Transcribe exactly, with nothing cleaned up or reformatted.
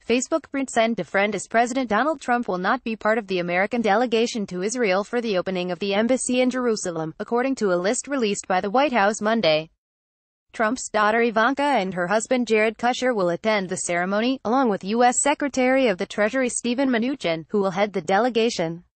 Facebook pretend to friend as President Donald Trump will not be part of the American delegation to Israel for the opening of the embassy in Jerusalem, according to a list released by the White House Monday. Trump's daughter Ivanka and her husband Jared Kushner will attend the ceremony, along with U S Secretary of the Treasury Steven Mnuchin, who will head the delegation.